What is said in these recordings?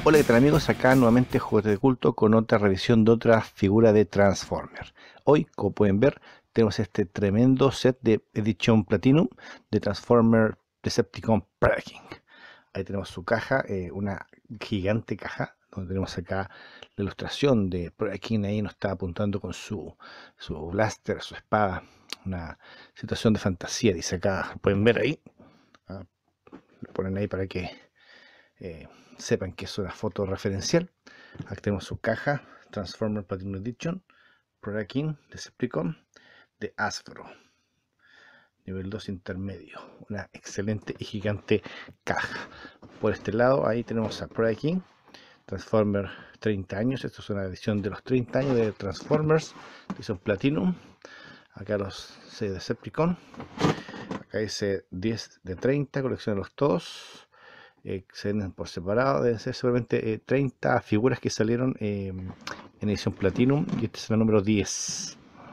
Hola, ¿qué tal amigos? Acá nuevamente Juguete de Culto con otra revisión de otra figura de Transformer. Hoy, como pueden ver, tenemos este tremendo set de edición Platinum de Transformer Decepticon Predaking. Ahí tenemos su caja, una gigante caja, donde tenemos acá la ilustración de Predaking. Ahí nos está apuntando con su blaster, su espada. Una situación de fantasía, dice acá. Pueden ver ahí. Lo ponen ahí para que sepan que es una foto referencial. Aquí tenemos su caja Transformer Platinum Edition Predaking Decepticon de Hasbro, nivel 2 intermedio. Una excelente y gigante caja. Por este lado ahí tenemos a Predaking Transformer 30 años. Esto es una edición de los 30 años de Transformers, edición Platinum. Acá los 6 Decepticon, acá dice 10 de 30, coleccionenlos todos. Se venden por separado, deben ser seguramente 30 figuras que salieron en edición Platinum, y este es el número 10.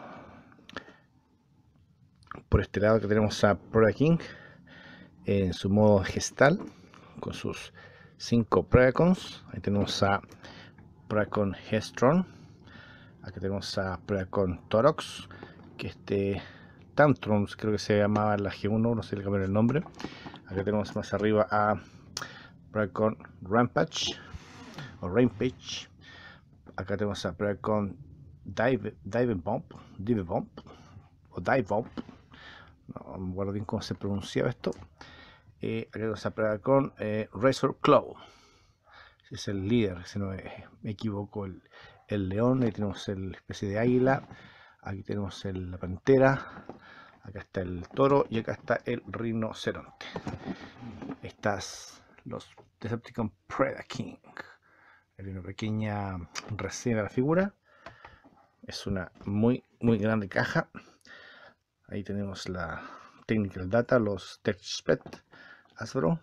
Por este lado que tenemos a Predaking en su modo gestal con sus 5 Predacons. Ahí tenemos a Predacon Headstrong. Aquí tenemos a Predacon Torox, que Tantrums creo que se llamaba la G1, no sé, le cambiaron el nombre. Aquí tenemos más arriba a Predacon Rampage o Rampage. Acá tenemos a Predacon Dive Bomb o Dive Bomb, no me acuerdo bien cómo se pronunciaba esto. Acá tenemos a Predacon Razor Claw, es el líder, si no me equivoco, el león. Ahí tenemos la especie de águila. Aquí tenemos la pantera. Acá está el toro y acá está el rinoceronte. Estas los Decepticon Predaking. Hay una pequeña reseña de la figura. Es una muy grande caja. Ahí tenemos la Technical Data, los TechSpec Hasbro.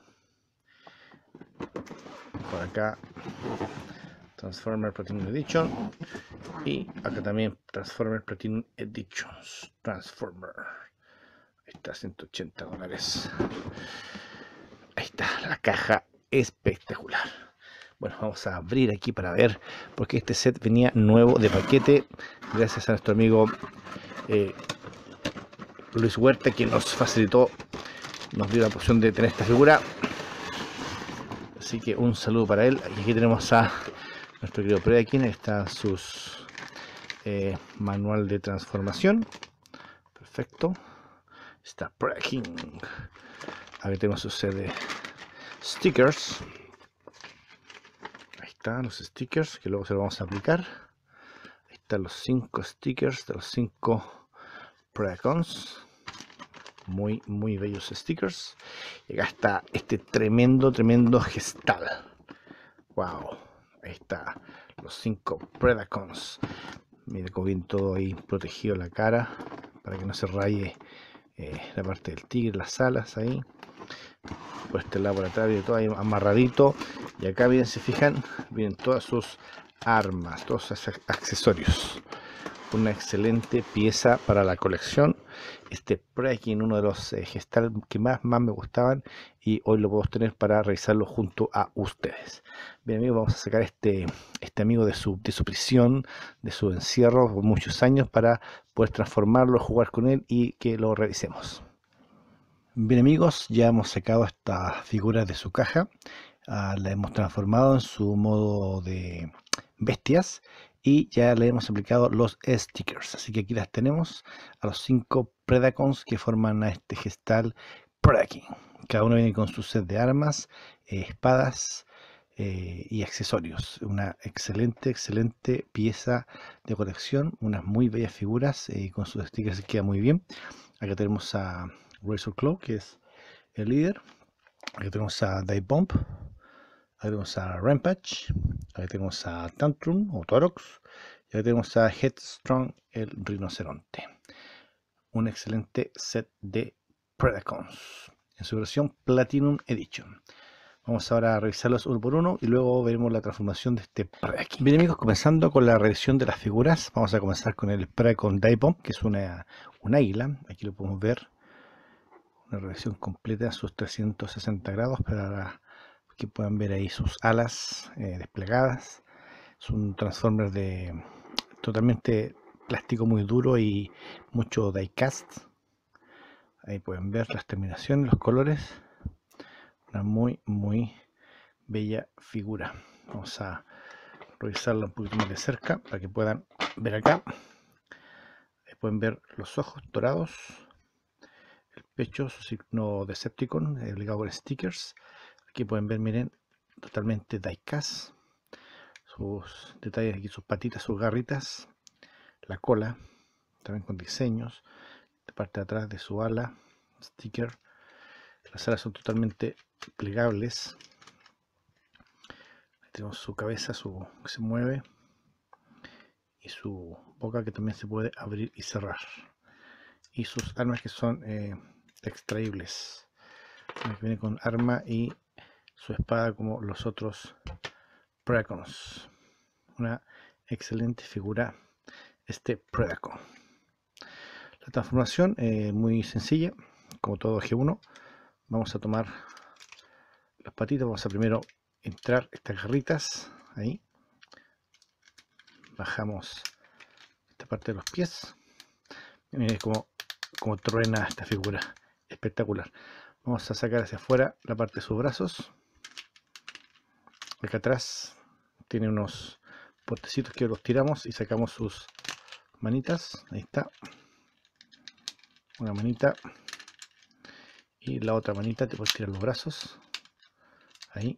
Por acá Transformer Platinum Edition, y acá también Transformer Platinum Editions Transformer. Ahí está, $180. Ahí está la caja, espectacular. Bueno, vamos a abrir aquí para ver, porque este set venía nuevo de paquete, gracias a nuestro amigo Luis Huerta, quien nos facilitó, nos dio la opción de tener esta figura. Así que un saludo para él. Y aquí tenemos a nuestro querido Predaking. Ahí está sus manual de transformación. Perfecto. Está Predaking. Aquí tenemos su set de stickers. Ahí están los stickers que luego se los vamos a aplicar. Ahí están los 5 stickers de los 5 Predacons. Muy bellos stickers. Y acá está este tremendo gestal. Wow. Ahí está los 5 Predacons. Mira cómo viene todo ahí protegido la cara, para que no se raye la parte del tigre, las alas ahí. Por este lado por atrás viene todo ahí amarradito. Y acá bien, se fijan, vienen todas sus armas, todos sus accesorios. Una excelente pieza para la colección. Este Predaking, uno de los gestal que más me gustaban, y hoy lo podemos tener para revisarlo junto a ustedes. Bien amigos, vamos a sacar este amigo de su prisión, de su encierro por muchos años, para poder transformarlo, jugar con él y que lo revisemos. Bien amigos, ya hemos sacado esta figura de su caja. La hemos transformado en su modo de bestias y ya le hemos aplicado los stickers. Así que aquí las tenemos, a los 5 Predacons que forman a este gestal Predaking. Cada uno viene con su set de armas, espadas y accesorios. Una excelente pieza de colección. Unas muy bellas figuras con sus stickers, que queda muy bien. Acá tenemos a Razor Claw, que es el líder. Aquí tenemos a Dive Bomb. Aquí tenemos a Rampage. Aquí tenemos a Tantrum o Torox. Y aquí tenemos a Headstrong, el rinoceronte. Un excelente set de Predacons en su versión Platinum Edition. Vamos ahora a revisarlos uno por uno y luego veremos la transformación de este Predaking. Bien amigos, comenzando con la revisión de las figuras, vamos a comenzar con el Predacon Dive Bomb, que es un águila. Aquí lo podemos ver. Una revisión completa a sus 360 grados para que puedan ver ahí sus alas desplegadas. Es un Transformer de totalmente plástico muy duro y mucho diecast. Ahí pueden ver las terminaciones, los colores. Una muy bella figura. Vamos a revisarla un poquito más de cerca para que puedan ver acá. Ahí pueden ver los ojos dorados, el pecho, su signo Decepticon, obligado con stickers. Aquí pueden ver, miren, totalmente diecast. Sus detalles aquí, sus patitas, sus garritas, la cola, también con diseños, de parte de atrás de su ala, sticker. Las alas son totalmente plegables. Ahí tenemos su cabeza, que se mueve, y su boca que también se puede abrir y cerrar. Y sus armas que son extraíbles. Que viene con arma y su espada como los otros Predacons. Una excelente figura este Predacon. La transformación muy sencilla, como todo G1. Vamos a tomar las patitas, vamos a primero entrar estas garritas ahí, bajamos esta parte de los pies. Miren como truena esta figura, espectacular. Vamos a sacar hacia afuera la parte de sus brazos. Acá atrás tiene unos portecitos que los tiramos y sacamos sus manitas. Ahí está, una manita, y la otra manita te puedes tirar los brazos ahí.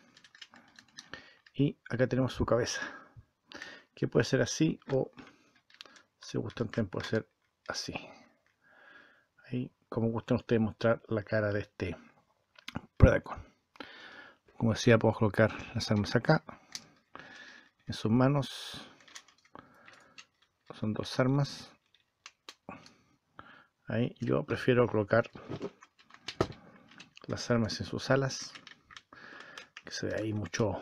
Y acá tenemos su cabeza, que puede ser así, o si gustan también puede ser así. Ahí, como gustan ustedes mostrar la cara de este Predacon. Como decía, podemos colocar las armas acá en sus manos. Son dos armas. Ahí yo prefiero colocar las armas en sus alas, que se ve ahí mucho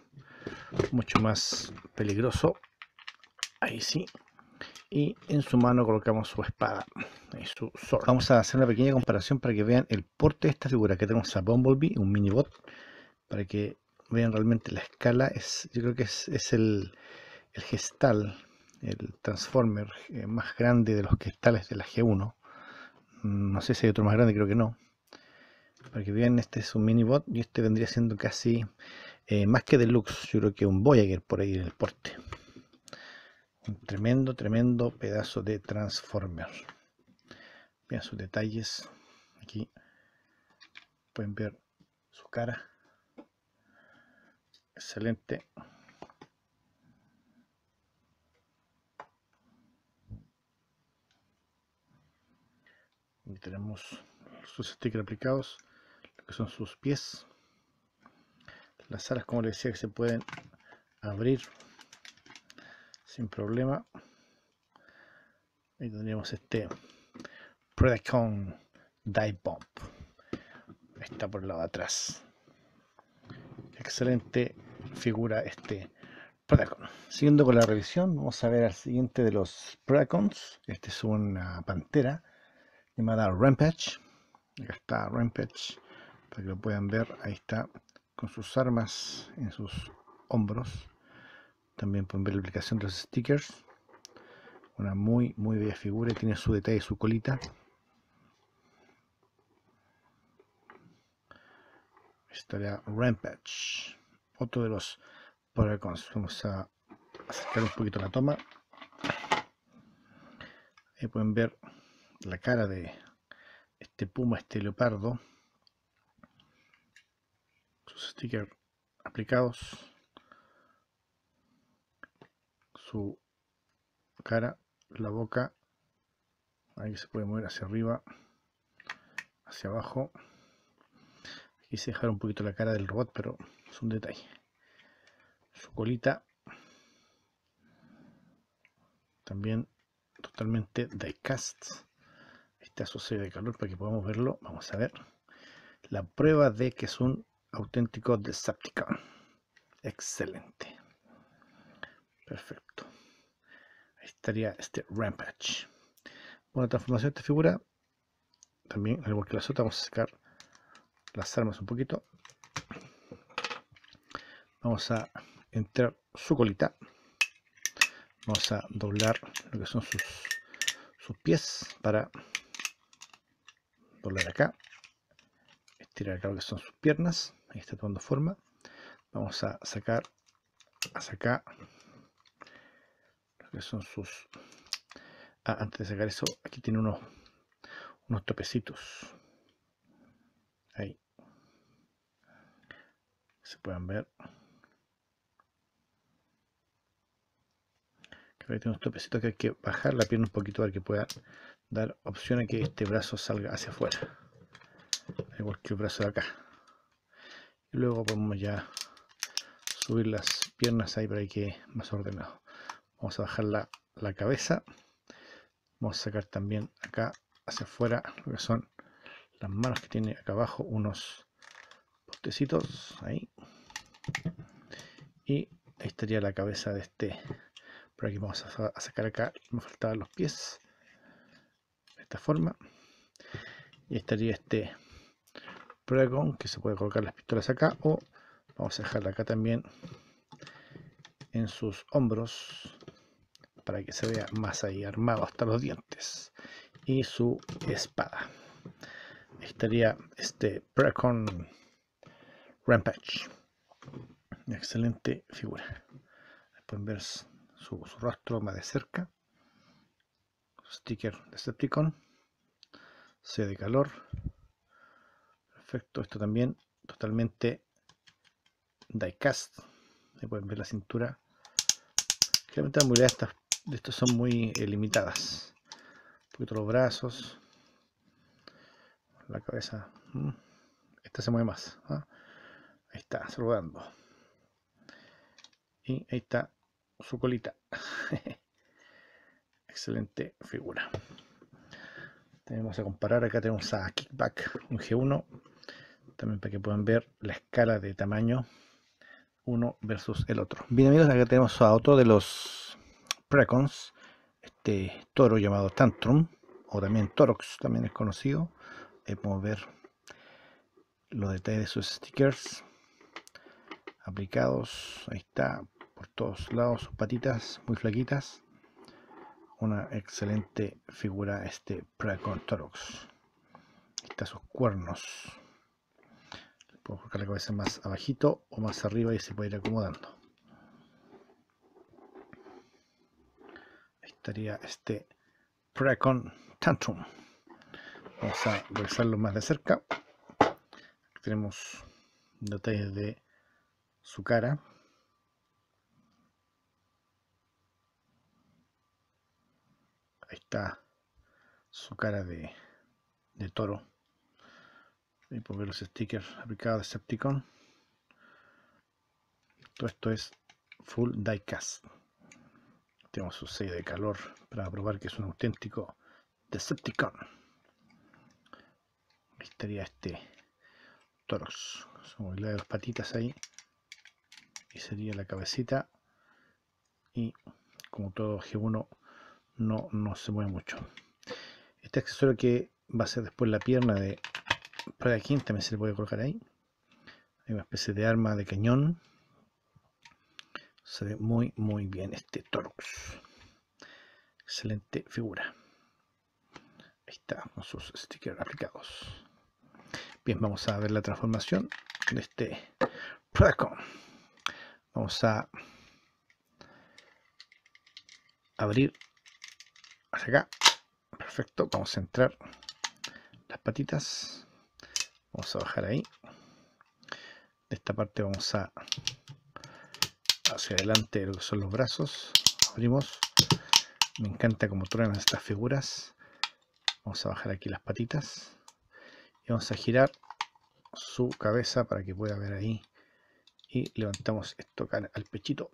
más peligroso. Ahí sí. Y en su mano colocamos su espada, ahí su sword. Vamos a hacer una pequeña comparación para que vean el porte de esta figura. Que tenemos a Bumblebee, un mini bot, para que vean realmente la escala. Yo creo que es el gestal, el Transformer más grande de los gestales de la G1. No sé si hay otro más grande, creo que no. Para que vean, este es un mini bot y este vendría siendo casi más que deluxe. Yo creo que un Voyager por ahí en el porte. Un tremendo pedazo de Transformer. Vean sus detalles. Aquí pueden ver su cara. Excelente. Aquí tenemos sus stickers aplicados, lo que son sus pies. Las alas, como les decía, que se pueden abrir sin problema. Ahí tendríamos este Predacon Die Bomb. Está por el lado de atrás. Excelente figura este Predacon. Siguiendo con la revisión, vamos a ver al siguiente de los Predacons. Este es una pantera llamada Rampage. Acá está Rampage, para que lo puedan ver. Ahí está, con sus armas en sus hombros. También pueden ver la aplicación de los stickers. Una muy bella figura, y tiene su detalle, su colita. Estaría Rampage, otro de los Predacons. Vamos a acercar un poquito la toma. Ahí pueden ver la cara de este puma, este leopardo. Sus stickers aplicados. Su cara, la boca. Ahí se puede mover hacia arriba, hacia abajo. Quise dejar un poquito la cara del robot, pero es un detalle. Su colita también totalmente diecast. Está su sello de calor para que podamos verlo. Vamos a ver la prueba de que es un auténtico Decepticon. Excelente, perfecto. Ahí estaría este Rampage. Bueno, transformación de esta figura también, al igual que las otras, vamos a sacar las armas un poquito. Vamos a entrar su colita. Vamos a doblar lo que son sus pies para doblar acá. Estirar acá lo que son sus piernas. Ahí está tomando forma. Vamos a sacar hacia acá lo que son sus... antes de sacar eso, aquí tiene unos topecitos. Ahí. Se pueden ver. Creo que tiene unos topecitos que hay que bajar la pierna un poquito para que pueda dar opción a que este brazo salga hacia afuera. Igual que el brazo de acá. Y luego podemos ya subir las piernas ahí para que quede más ordenado. Vamos a bajar la cabeza. Vamos a sacar también acá hacia afuera lo que son las manos que tiene acá abajo, unos postecitos ahí. Y ahí estaría la cabeza de este. Por aquí vamos a sacar acá, me faltaban los pies. De esta forma. Y estaría este Predacon, que se puede colocar las pistolas acá, o vamos a dejarla acá también en sus hombros para que se vea más ahí armado hasta los dientes. Y su espada. Estaría este Predacon Rampage. Una excelente figura. Pueden ver su rostro más de cerca. Sticker de Decepticon. Sello de calor. Perfecto. Esto también totalmente diecast. Ahí pueden ver la cintura. Realmente las movilidades de estos son muy limitadas. Un poquito los brazos. La cabeza. Esta se mueve más. Ahí está, saludando. Y ahí está su colita. Excelente figura. Tenemos a comparar, acá tenemos a Kickback, un G1, también para que puedan ver la escala de tamaño uno versus el otro. Bien amigos, acá tenemos a otro de los Precons, este toro llamado Tantrum, o también Torox, también es conocido. Ahí podemos ver los detalles de sus stickers aplicados, ahí está, por todos lados, sus patitas muy flaquitas. Una excelente figura este Precon Torox. Ahí están sus cuernos. Puedo colocar la cabeza más abajito o más arriba y se puede ir acomodando. Ahí estaría este Predacon Tantrum. Vamos a revisarlo más de cerca. Aquí tenemos detalles de su cara. Ahí está su cara de toro. Ahí pueden ver los stickers aplicados de Decepticon. Todo esto es full diecast. Tenemos su sello de calor para probar que es un auténtico Decepticon. Ahí estaría este Toros. Su movilidad de las patitas ahí. Y sería la cabecita. Y como todo G1 no se mueve mucho. Este accesorio que va a ser después la pierna de Predacon también se le puede colocar ahí. Hay una especie de arma de cañón. Se ve muy bien este Torox. Excelente figura. Ahí está con sus stickers aplicados. Bien, vamos a ver la transformación de este Predacon. Vamos a abrir hacia acá. Perfecto, vamos a entrar las patitas. Vamos a bajar ahí. De esta parte vamos a hacia adelante lo que son los brazos. Abrimos. Me encanta cómo truenan estas figuras. Vamos a bajar aquí las patitas. Y vamos a girar su cabeza para que pueda ver ahí. Y levantamos esto acá al pechito.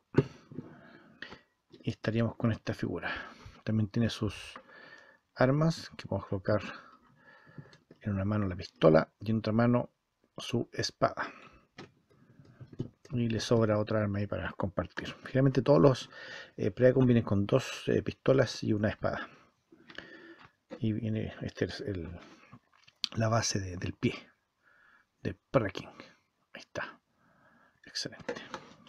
Y estaríamos con esta figura. También tiene sus armas que podemos colocar en una mano la pistola y en otra mano su espada. Y le sobra otra arma ahí para compartir. Generalmente todos los Predacon vienen con dos pistolas y una espada. Y viene, este es la base del pie de Predacon. Ahí está. Excelente.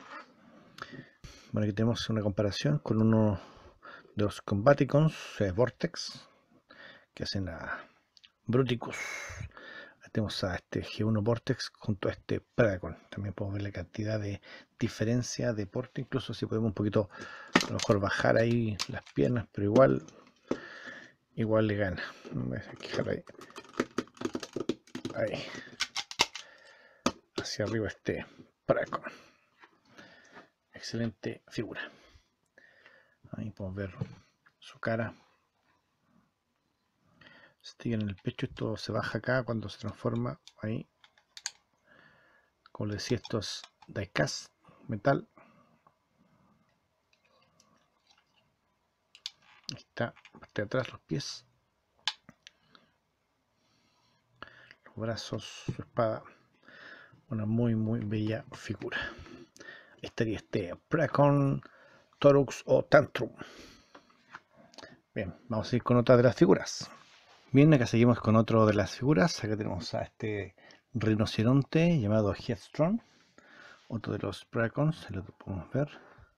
Bueno, aquí tenemos una comparación con uno de los Combaticons Vortex que hacen a Bruticus. Ahí tenemos a este G1 Vortex junto a este Predacon. También podemos ver la cantidad de diferencia de porte, incluso si podemos un poquito a lo mejor bajar ahí las piernas, pero igual le gana. Hay que dejar ahí hacia arriba este Predacon. Excelente figura. Ahí podemos ver su cara. Sticker en el pecho. Esto se baja acá cuando se transforma. Ahí, como les decía, esto es diecast metal. Ahí está, parte de atrás, los pies, los brazos, su espada. Una muy bella figura. Ahí estaría este Predacon Torux o Tantrum. Bien, vamos a ir con otra de las figuras. Bien, acá seguimos con otro de las figuras. Acá tenemos a este rinoceronte llamado Headstrong, otro de los Predacons. Ahí lo podemos ver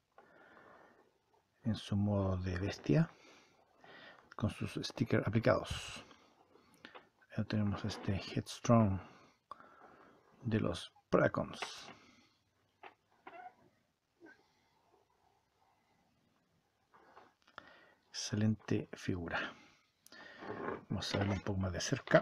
en su modo de bestia con sus stickers aplicados. Ahí tenemos este Headstrong de los Predacons. Excelente figura. Vamos a verlo un poco más de cerca.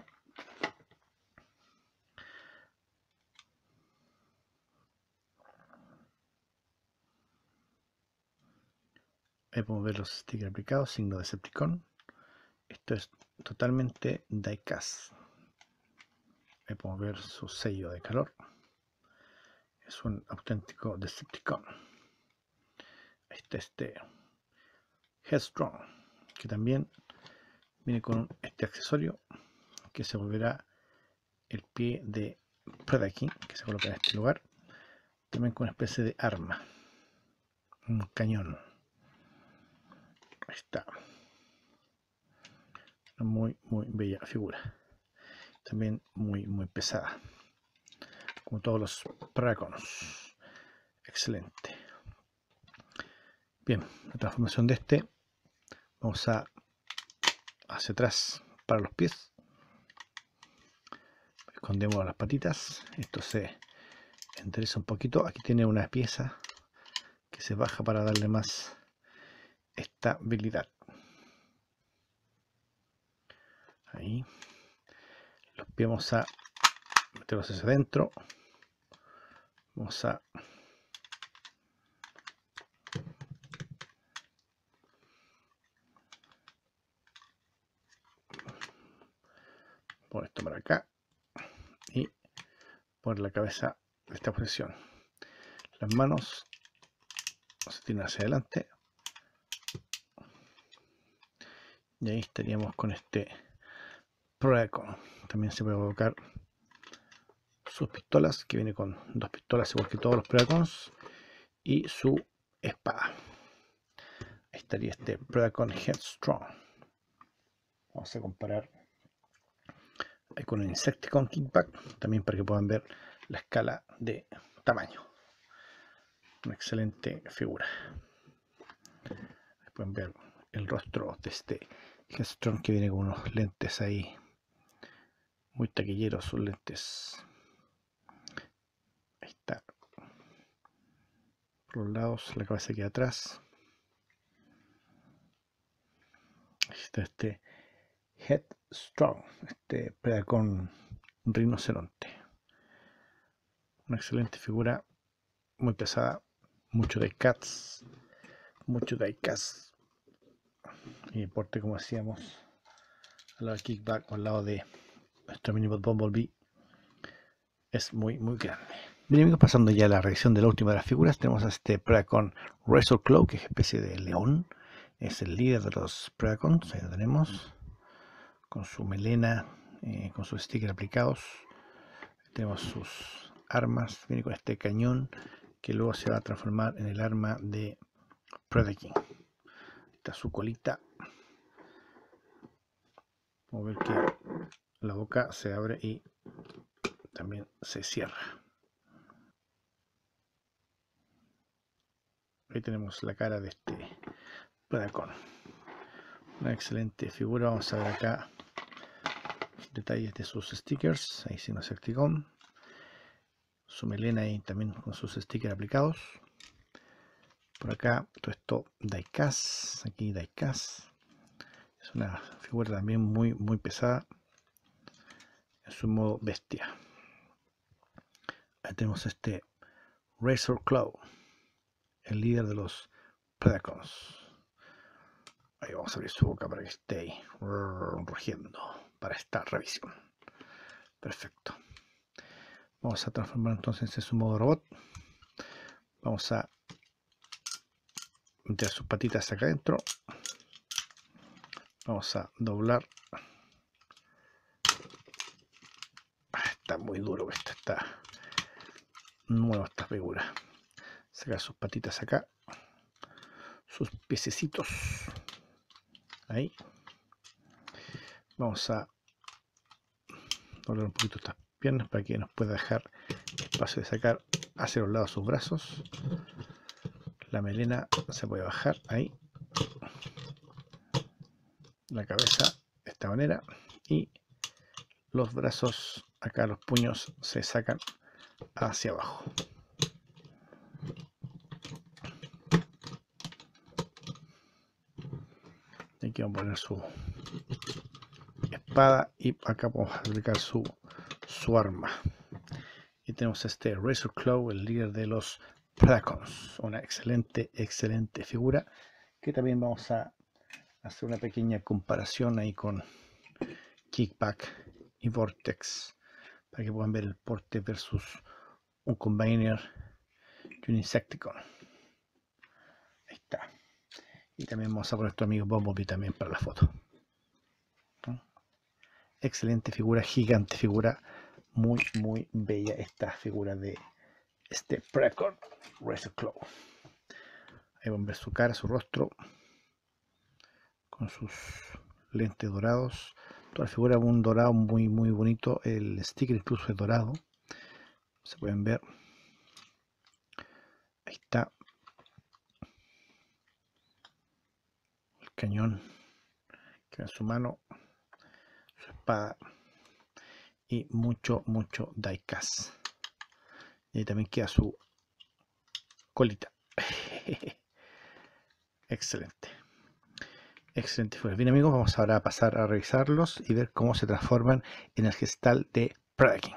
Ahí podemos ver los stickers aplicados, signo de Decepticon. Esto es totalmente diecast. Ahí podemos ver su sello de calor. Es un auténtico Decepticon. Ahí está este Headstrong, que también viene con este accesorio que se volverá el pie de Predaking, que se coloca en este lugar. También con una especie de arma, un cañón. Ahí está. Una muy bella figura. También muy pesada, como todos los Predacons. Excelente. Bien, la transformación de este, vamos hacia atrás para los pies. Escondemos las patitas. Esto se endereza un poquito. Aquí tiene una pieza que se baja para darle más estabilidad. Ahí. Los pies vamos a meterlos hacia adentro. Vamos a poner esto para acá y poner la cabeza en esta posición. Las manos se tiran hacia adelante y ahí estaríamos con este Predacon. También se puede colocar sus pistolas, que viene con dos pistolas igual que todos los Predacons, y su espada. Ahí estaría este Predacon Headstrong. Vamos a comparar ahí con el Insecticon Kickback, también para que puedan ver la escala de tamaño. Una excelente figura. Ahí pueden ver el rostro de este Headstrong, que viene con unos lentes ahí muy taquilleros, sus lentes. Ahí está. Por los lados, la cabeza queda atrás. Ahí está este Headstrong, este Predacon rinoceronte. Una excelente figura, muy pesada, mucho diecast, y el porte, como decíamos, al lado del Kickback o al lado de nuestro Minibot Bumblebee, es muy grande. Bien, amigos, pasando ya a la revisión de la última de las figuras, tenemos a este Predacon Razorclaw, que es especie de león, es el líder de los Predacons. Ahí lo tenemos con su melena, con sus stickers aplicados. Tenemos sus armas, viene con este cañón que luego se va a transformar en el arma de Predaking. Está su colita. Vamos a ver que la boca se abre y también se cierra. Ahí tenemos la cara de este Predacon. Una excelente figura. Vamos a ver acá detalles de sus stickers. Ahí sí, Insecticon. Su melena ahí también con sus stickers aplicados. Por acá todo esto diecast. Aquí diecast. Es una figura también muy pesada en su modo bestia. Ahí tenemos este Razor Claw, el líder de los Predacons. Ahí vamos a abrir su boca para que esté ahí rugiendo para esta revisión. Perfecto. Vamos a transformar entonces en su modo robot. Vamos a meter sus patitas acá adentro. Vamos a doblar. Está muy duro esto, está nueva esta figura. Sacar sus patitas acá, sus piececitos ahí. Vamos a doblar un poquito estas piernas para que nos pueda dejar espacio de sacar hacia los lados sus brazos. La melena se puede bajar ahí, la cabeza de esta manera, y los brazos acá, los puños se sacan hacia abajo. Aquí vamos a poner su espada y acá podemos aplicar su arma. Y tenemos este Razor Claw, el líder de los Predacons. Una excelente figura que también vamos a hacer una pequeña comparación ahí con Kickback y Vortex para que puedan ver el porte versus un Combiner y un Insecticon. Ahí está. Y también vamos a poner nuestro amigo Bumblebee también para la foto. Excelente figura, gigante figura, muy bella esta figura de este Predacon Razor Claw. Ahí van a ver su cara, su rostro con sus lentes dorados. Toda la figura un dorado muy bonito. El sticker incluso es dorado. Se pueden ver. Ahí está. El cañón que en su mano. Su espada. Y mucho diecast. Y ahí también queda su colita. Excelente figura. Bien amigos, vamos ahora a pasar a revisarlos y ver cómo se transforman en el gestal de Predaking.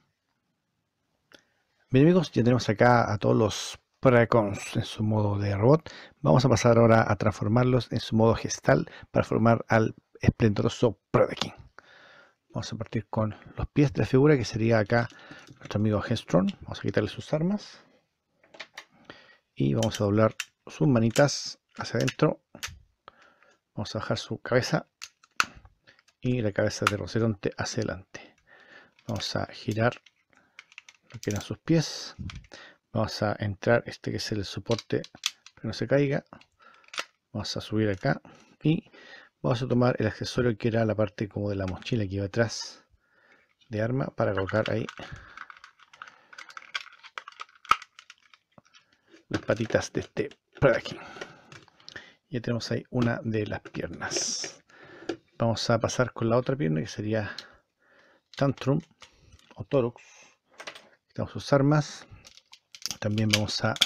Bien amigos, ya tenemos acá a todos los Predacons en su modo de robot. Vamos a pasar ahora a transformarlos en su modo gestal para formar al esplendoroso Predaking. Vamos a partir con los pies de la figura, que sería acá nuestro amigo Hestron. Vamos a quitarle sus armas y vamos a doblar sus manitas hacia adentro. Vamos a bajar su cabeza y la cabeza de rinoceronte hacia adelante. Vamos a girar lo que eran sus pies. Vamos a entrar este que es el soporte para que no se caiga. Vamos a subir acá y vamos a tomar el accesorio que era la parte como de la mochila que iba atrás de arma para colocar ahí las patitas de este Predaking. Ya tenemos ahí una de las piernas. Vamos a pasar con la otra pierna que sería Tantrum o Torux. Tenemos sus armas. También vamos a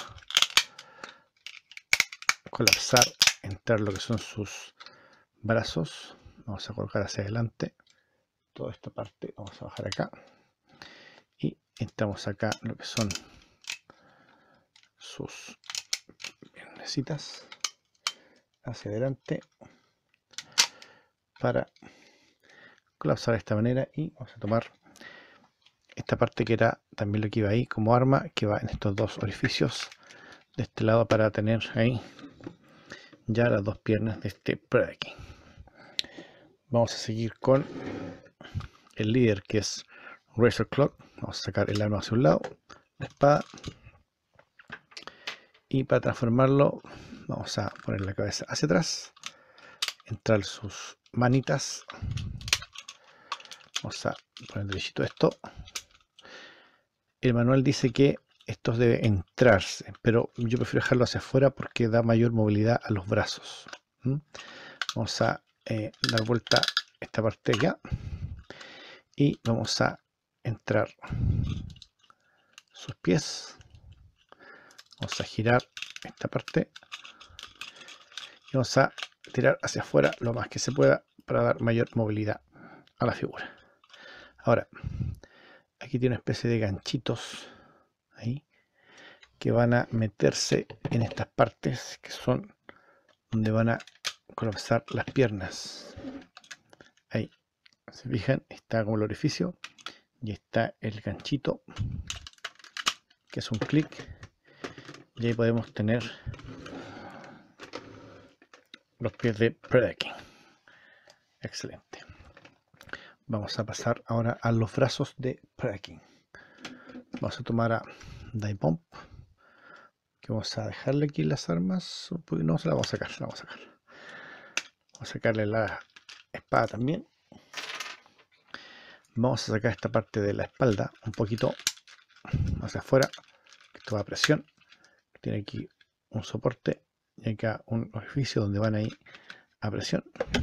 colapsar, entrar lo que son sus brazos. Vamos a colocar hacia adelante toda esta parte. Vamos a bajar acá y entramos acá lo que son sus piernecitas hacia adelante para colapsar de esta manera. Y vamos a tomar esta parte que era también lo que iba ahí como arma, que va en estos dos orificios de este lado para tener ahí ya las dos piernas de este Predaking. Vamos a seguir con el líder, que es Razor Claw. Vamos a sacar el arma hacia un lado, la espada, y para transformarlo vamos a poner la cabeza hacia atrás, entrar sus manitas. Vamos a poner derechito esto. El manual dice que esto debe entrarse, pero yo prefiero dejarlo hacia afuera porque da mayor movilidad a los brazos. Vamos a dar vuelta esta parte acá y vamos a entrar sus pies. Vamos a girar esta parte y vamos a tirar hacia afuera lo más que se pueda para dar mayor movilidad a la figura. Ahora, aquí tiene una especie de ganchitos ahí que van a meterse en estas partes que son donde van a colapsar las piernas. Ahí, se fijan, está como el orificio y está el ganchito que es un clic y ahí podemos tener los pies de Predaking. Excelente. Vamos a pasar ahora a los brazos de Predaking. Vamos a tomar a Daibomb, que vamos a dejarle aquí las armas. No, se la vamos a sacar, se la vamos a sacar. Vamos a sacarle la espada también. Vamos a sacar esta parte de la espalda un poquito hacia afuera, que esto va a presión. Tiene aquí un soporte y acá un orificio donde van a ir a presión.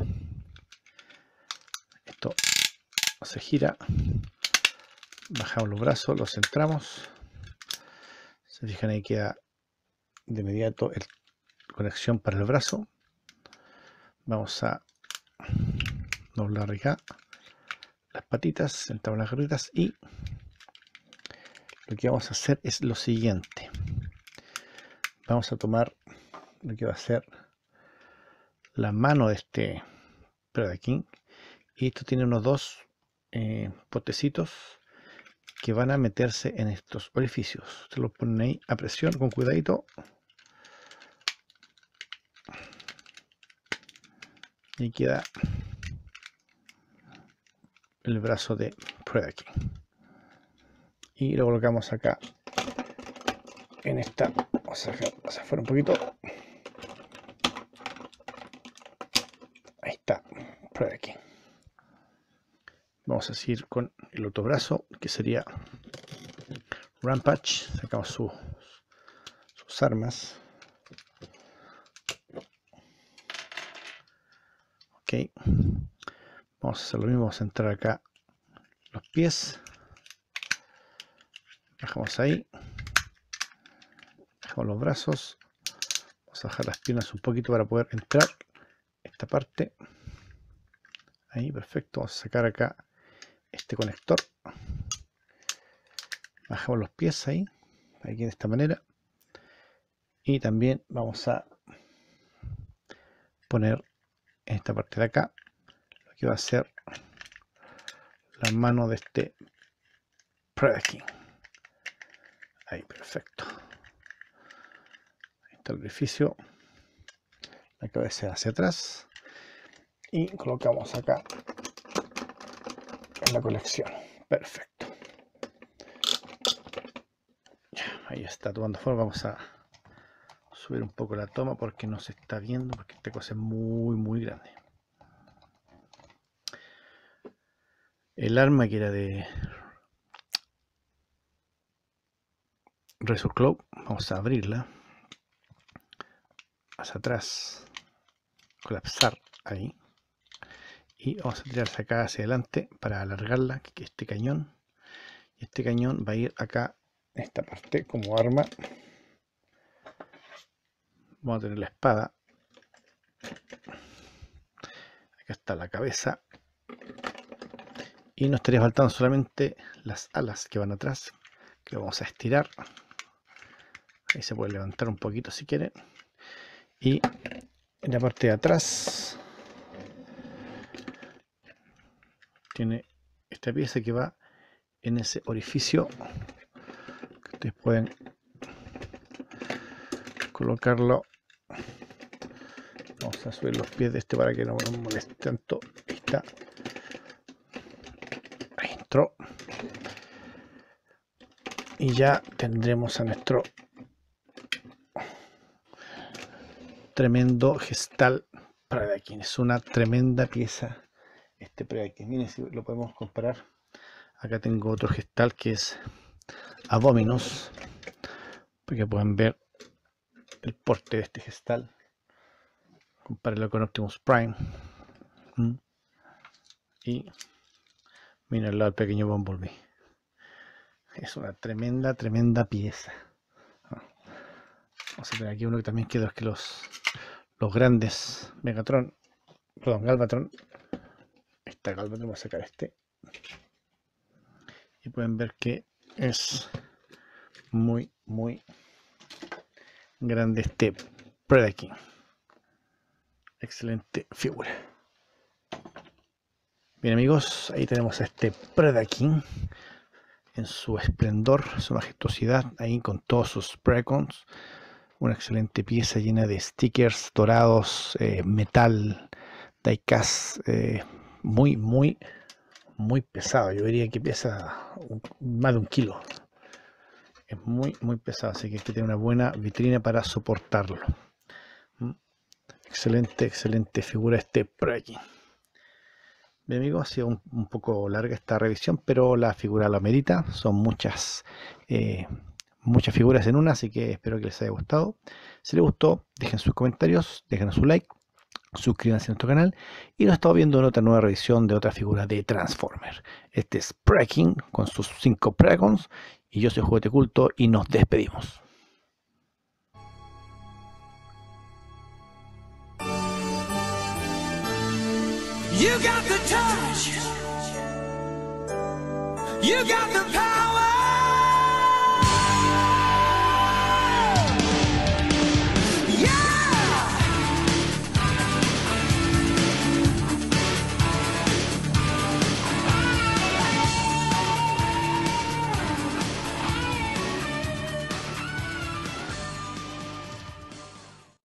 Esto se gira, bajamos los brazos, los centramos. Se fijan, ahí queda de inmediato la conexión para el brazo. Vamos a doblar acá las patitas, centramos las garritas y lo que vamos a hacer es lo siguiente. Vamos a tomar lo que va a ser la mano de este Predaking y esto tiene unos dos potecitos que van a meterse en estos orificios. Se los ponen ahí a presión con cuidadito y queda el brazo de Predaking y lo colocamos acá en esta. Vamos a dejar hacia afuera un poquito. Ahí está Predaking. Vamos a seguir con el otro brazo, que sería Rampage. Sacamos sus armas. Ok. Vamos a hacer lo mismo. Vamos a entrar acá los pies. Bajamos ahí. Bajamos los brazos. Vamos a bajar las piernas un poquito para poder entrar esta parte. Ahí, perfecto. Vamos a sacar acá este conector. Bajamos los pies ahí, aquí de esta manera, y también vamos a poner en esta parte de acá lo que va a ser la mano de este Predaking. Ahí, perfecto. Ahí está el orificio, la cabeza hacia atrás y colocamos acá en la colección. Perfecto. Ahí está tomando forma. Vamos a subir un poco la toma porque no se está viendo, porque esta cosa es muy grande. El arma que era de Razor Claw, vamos a abrirla hacia atrás, colapsar ahí y vamos a tirarse acá hacia adelante para alargarla, que este cañón, y este cañón va a ir acá en esta parte como arma. Vamos a tener la espada, acá está la cabeza y nos estaría faltando solamente las alas que van atrás, que lo vamos a estirar. Ahí se puede levantar un poquito si quieren, y en la parte de atrás tiene esta pieza que va en ese orificio, que ustedes pueden colocarlo. Vamos a subir los pies de este para que no nos moleste tanto. Ahí está. Ahí entró. Y ya tendremos a nuestro tremendo gestal Predaking. Es una tremenda pieza este Predaking. Miren si lo podemos comparar. Acá tengo otro gestal que es Abominus. para que puedan ver el porte de este gestal. Compárenlo con Optimus Prime. Y miren al lado el pequeño Bumblebee. Es una tremenda pieza. Vamos a ver aquí uno que también quedó, es que los grandes Galvatron. Está Galvatron, voy a sacar este. Y pueden ver que es muy grande este Predaking. Excelente figura. Bien amigos, ahí tenemos a este Predaking en su esplendor, su majestuosidad, ahí con todos sus Predacons. Una excelente pieza llena de stickers dorados, metal, diecast, muy pesado. Yo diría que pesa más de 1 kilo. Es muy pesado, así que hay que tener una buena vitrina para soportarlo. Excelente figura este Predaking. Bien amigos, ha sido un poco larga esta revisión, pero la figura lo amerita. Son muchas figuras en una, así que espero que les haya gustado. Si les gustó, dejen sus comentarios, dejen su like, suscríbanse a nuestro canal y nos estamos viendo en otra nueva revisión de otra figura de Transformer. Este es Predaking con sus 5 Predacons y yo soy Juguete Culto y nos despedimos. You got the touch. You got the power.